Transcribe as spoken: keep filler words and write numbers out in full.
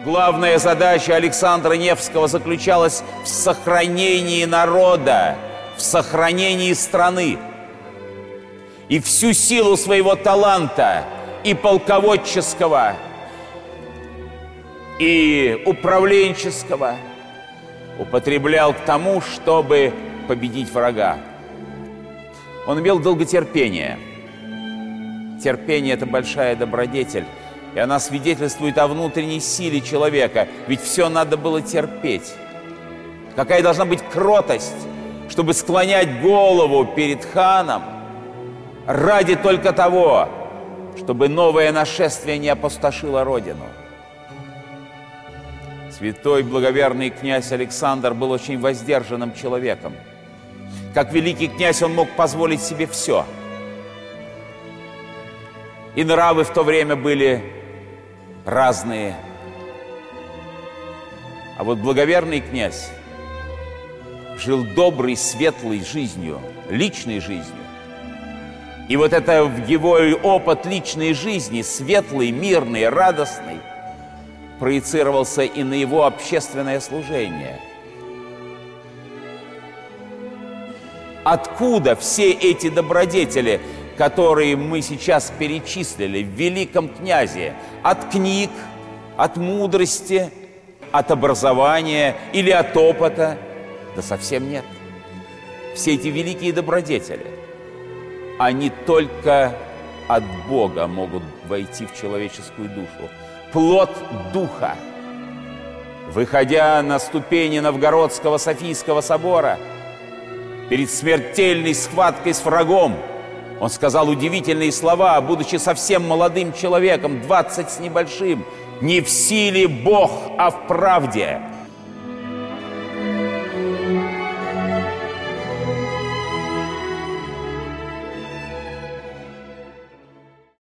Главная задача Александра Невского заключалась в сохранении народа, в сохранении страны. И всю силу своего таланта, и полководческого, и управленческого, употреблял к тому, чтобы победить врага. Он имел долготерпение. Терпение – это большая добродетель, и она свидетельствует о внутренней силе человека, ведь все надо было терпеть. Какая должна быть кротость, чтобы склонять голову перед ханом ради только того, чтобы новое нашествие не опустошило родину. Святой благоверный князь Александр был очень воздержанным человеком. Как великий князь он мог позволить себе все. И нравы в то время были разные. А вот благоверный князь жил доброй, светлой жизнью, личной жизнью. И вот это его опыт личной жизни, светлый, мирный, радостный, проецировался и на его общественное служение. Откуда все эти добродетели, которые мы сейчас перечислили в великом князе? От книг, от мудрости, от образования или от опыта? Да совсем нет. Все эти великие добродетели, они только от Бога могут войти в человеческую душу. Плод Духа. Выходя на ступени Новгородского Софийского собора, перед смертельной схваткой с врагом, он сказал удивительные слова, будучи совсем молодым человеком, двадцать с небольшим: «Не в силе Бог, а в правде».